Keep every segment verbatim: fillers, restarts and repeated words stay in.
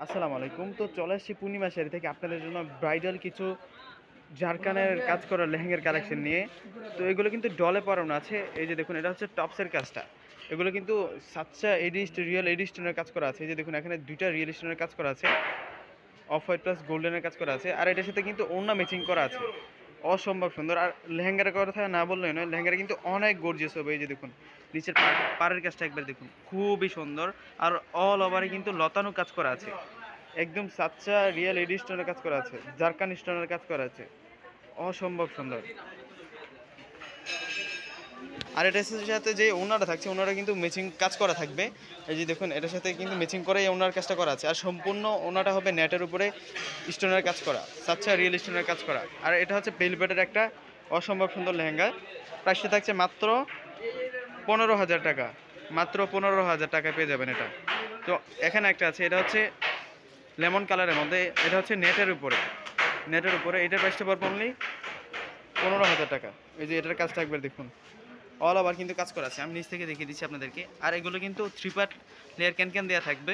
আসসালামু আলাইকুম। তো চলে আসছি পূর্ণিমা শাড়ি থেকে আপনাদের জন্য ব্রাইডাল কিছু জারকানের কাজ করা লেহেঙ্গার কালেকশন নিয়ে। তো এগুলো কিন্তু ডলে পরানো আছে। এই যে দেখুন, এটা হচ্ছে টপসের কাজটা। এগুলো কিন্তু সাচ্চা এডিস্ট রিয়েল এডিস্টোনের কাজ করা আছে। এই যে দেখুন, এখানে দুইটা রিয়েল স্টোনের কাজ করা আছে, অফ হোয়াইট প্লাস গোল্ডেনের কাজ করা আছে, আর এটার সাথে কিন্তু ওড়না ম্যাচিং করা আছে। অসম্ভব সুন্দর। আর লেহেঙ্গার কথা না বললেই নয়, লেহেঙ্গাটা কিন্তু অনেক গর্জিয়াস হবে। এই যে দেখুন, নিচের পাড়ের কাজটা একবার দেখুন, খুবই সুন্দর। আর অল ওভারে কিন্তু লতানো কাজ করা আছে, একদম সাচ্চা রিয়েল এডি স্টোনের কাজ করা আছে, জারকান স্টোনের কাজ করা আছে, অসম্ভব সুন্দর। আর এটার সাথে যে ওনারা থাকছে, ওনারা কিন্তু ম্যাচিং কাজ করা থাকবে। এই যে দেখুন, এটার সাথে কিন্তু ম্যাচিং করেই ওনার কাজটা করা আছে। আর সম্পূর্ণ ওনাটা হবে নেটের উপরে স্টোনের কাজ করা, সাচ্চা রিয়েল স্টোনের কাজ করা। আর এটা হচ্ছে বেলভেটের একটা অসম্ভব সুন্দর লেহেঙ্গা। প্রাইসটা থাকছে মাত্র পনেরো হাজার টাকা, মাত্র পনেরো হাজার টাকায় পেয়ে যাবেন এটা। তো এখানে একটা আছে, এটা হচ্ছে লেমন কালারের মধ্যে, এটা হচ্ছে নেটের উপরে, নেটের উপরে এটার প্রাইসটা পড়বে অনলি পনেরো হাজার টাকা। এই যে এটার কাজটা একবার দেখুন, অল ওভার কিন্তু কাজ করা আছে। আমি নিচ থেকে দেখিয়ে দিচ্ছি আপনাদেরকে। আর এগুলো কিন্তু three part layer can can দেওয়া থাকবে।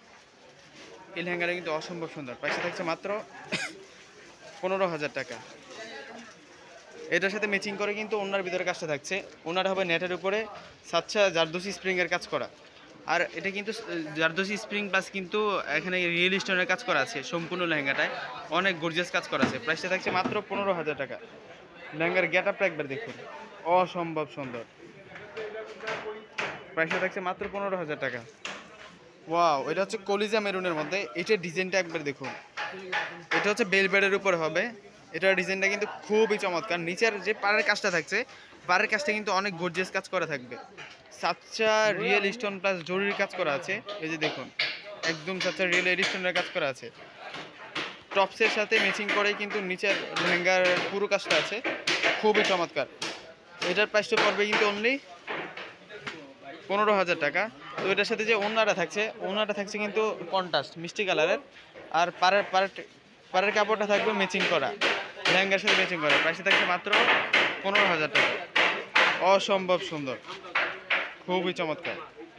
এই লেহেঙ্গাটা কিন্তু অসম্ভব সুন্দর। প্রাইসটা থাকছে মাত্র পনেরো হাজার টাকা। এটার সাথে ম্যাচিং করে কিন্তু ওনার ভিতরে কাজটা থাকছে। ওনার হবে নেটের উপরে সাচ্চা জারদোসি স্প্রিংয়ের কাজ করা। আর এটা কিন্তু জারদোসি স্প্রিং প্লাস কিন্তু এখানে রিয়েল স্টোনের কাজ করা আছে। সম্পূর্ণ লেহেঙ্গাটায় অনেক গর্জিয়াস কাজ করা আছে। প্রাইসটা থাকছে মাত্র পনেরো হাজার টাকা। লেহেঙ্গার গেট আপটা একবার দেখুন, অসম্ভব সুন্দর। প্রাইসটা থাকছে মাত্র পনেরো হাজার টাকা। ওয়াও, এটা হচ্ছে কলিজা মেরুনের মধ্যে। এটার ডিজাইনটা একবার দেখুন, এটা হচ্ছে বেলভেটের উপরে হবে। এটার ডিজাইনটা কিন্তু খুবই চমৎকার। নিচের যে পাড়ের কাজটা থাকছে, পাড়ের কাজটা কিন্তু অনেক গর্জিয়াস কাজ করা থাকবে। সাচ্চা রিয়েল স্টোন প্লাস জরুরি কাজ করা আছে। এই যে দেখুন, একদম সাচ্চা রিয়েল এডি স্টোনের কাজ করা আছে। টপসের সাথে ম্যাচিং করেই কিন্তু নিচের লেহেঙ্গার পুরো কাজটা আছে, খুবই চমৎকার। এটার প্রাইসটা পড়বে কিন্তু অনলি পনেরো হাজার টাকা। তো এটার সাথে যে ওড়নাটা থাকছে, ওড়নাটা থাকছে কিন্তু কন্ট্রাস্ট মিষ্টি কালারের। আর পাড়ের পাড়ের পাড়ের কাপড়টা থাকবে ম্যাচিং করা, লেহেঙ্গার সাথে ম্যাচিং করা। প্রাইসটা থাকছে মাত্র পনেরো হাজার টাকা। অসম্ভব সুন্দর, খুবই চমৎকার।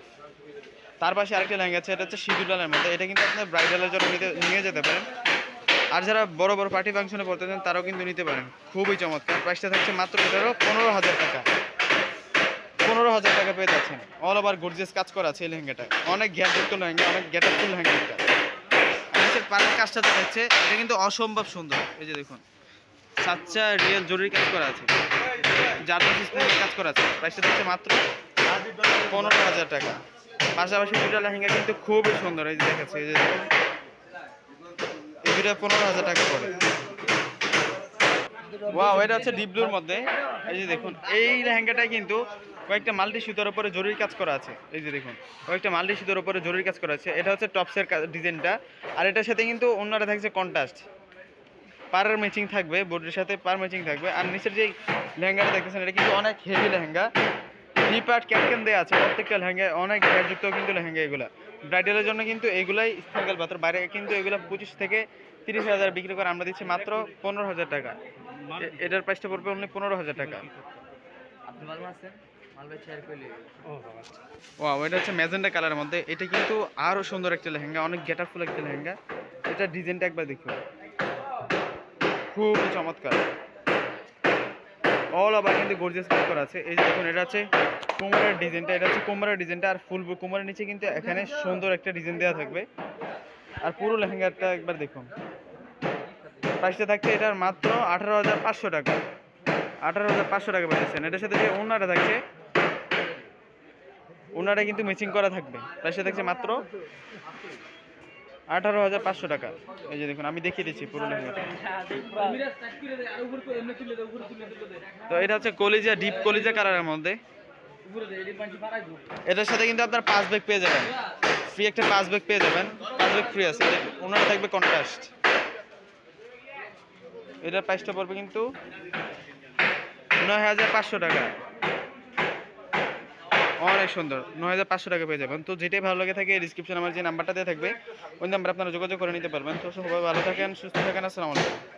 তার পাশে আরেকটা লেহেঙ্গা আছে, এটা হচ্ছে সিঁদুর লালের মধ্যে। এটা কিন্তু আপনার ব্রাইডালের জন্য নিতে নিয়ে যেতে পারেন। আর যারা বড় বড় পার্টি ফাংশনে পড়তে চান তারাও কিন্তু নিতে পারেন, খুবই চমৎকার। প্রাইসটা থাকছে মাত্র এটারও পনেরো হাজার টাকা। পনেরো হাজার টাকা পেয়ে যাচ্ছেন। অল ওভার গর্জিয়াস কাজ করা আছে এই লেহেঙ্গাটা, অনেক গ্যাটযুক্ত লেহেঙ্গা, অনেক গ্যাটারফুল লেহেঙ্গা। এটা নিচের পাড়ের কাজটা দেখছে, এটা কিন্তু অসম্ভব সুন্দর। এই যে দেখুন, সাচ্চা রিয়েল জরুরি কাজ করা আছে, জারদোসি স্প্রিংয়ের কাজ করা আছে। প্রাইসটা থাকছে মাত্র পনেরো হাজার টাকা। পাশাপাশি দুটা লেহেঙ্গা কিন্তু খুবই সুন্দর। এই যে দেখাচ্ছে, এই যে দেখুন, এই দুটা পনেরো হাজার টাকা পড়ে। ওয়াও, এটা হচ্ছে ডিপ ব্লুর মধ্যে। এই যে দেখুন, এই লেহেঙ্গাটাই কিন্তু কয়েকটা মাল্টি সুতোর উপরে জরুরি কাজ করা আছে। এই যে দেখুন, কয়েকটা মাল্টি সুতোর উপরে জরুরি কাজ করা আছে। এটা হচ্ছে টপসের ডিজাইনটা। আর এটার সাথে কিন্তু অন্যটা থাকছে কন্ট্রাস্ট, পাড়ের ম্যাচিং থাকবে, বোর্ডের সাথে পার ম্যাচিং থাকবে। আর নিচের যে লেহেঙ্গাটা দেখতেছেন, এটা কিন্তু অনেক heavy lehenga, three part can দেওয়া আছে প্রত্যেকটা লেহেঙ্গায়, অনেক গ্যাটযুক্ত কিন্তু লেহেঙ্গা এগুলা। ব্রাইডালের জন্য কিন্তু এগুলাই স্ট্রাগল পাথর। বাইরে কিন্তু এগুলো পঁচিশ থেকে তিরিশ হাজার বিক্রি করে, আমরা দিচ্ছি মাত্র পনেরো হাজার টাকা। এটার প্রাইসটা পড়বে অনলি পনেরো হাজার টাকা। ওয়াও, এটা হচ্ছে ম্যাজেন্ডা কালারের মধ্যে। এটা কিন্তু আরও সুন্দর একটা লেহেঙ্গা, অনেক গেটারফুল একটা লেহেঙ্গা। এটা ডিজাইনটা একবার দেখুন, খুব চমৎকার। অল ওভার কিন্তু গর্জিয়াস কাজ করা আছে। এই যে দেখুন, এটা হচ্ছে কোমরের ডিজাইনটা, এটা হচ্ছে কোমরের ডিজাইনটা। আর ফুল কোমরের নিচে কিন্তু এখানে সুন্দর একটা ডিজাইন দেওয়া থাকবে। আর পুরো লেহেঙ্গাটা একবার দেখুন। প্রাইসটা থাকছে এটার মাত্র আঠারো হাজার পাঁচশো টাকা। আঠারো হাজার পাঁচশো টাকা পেয়েছেন। এটার সাথে যে ওড়নাটা থাকছে, ওড়নাটা কিন্তু ম্যাচিং করা থাকবে। প্রাইসটা থাকছে মাত্র আঠারো হাজার পাঁচশো টাকা। এই যে দেখুন, আমি দেখিয়ে দিচ্ছি পুরো লেহেঙ্গাটা। তো এটা হচ্ছে কলিজা, ডিপ কলিজা কালারের মধ্যে। এটার সাথে কিন্তু আপনার পাঁচ ব্যাগ পেয়ে যাবেন, ফ্রি একটা পাঁচ ব্যাগ পেয়ে যাবেন। পাঁচ ব্যাগ ফ্রি আছে। ওনারা থাকবে কন্ট্রাস্ট। এটার প্রাইসটা পড়বে কিন্তু নয় হাজার পাঁচশো টাকা। অনেক সুন্দর, নয় হাজার পাঁচশো টাকা পেয়ে যাবেন। তো যেটাই ভালো লাগে থাকে, ডিসক্রিপশন আমার যে নাম্বারটা দেওয়া থাকবে, ওই নাম্বারে আপনারা যোগাযোগ করে নিতে পারবেন। তো সবাই ভালো থাকেন, সুস্থ থাকেন। আসসালামু আলাইকুম।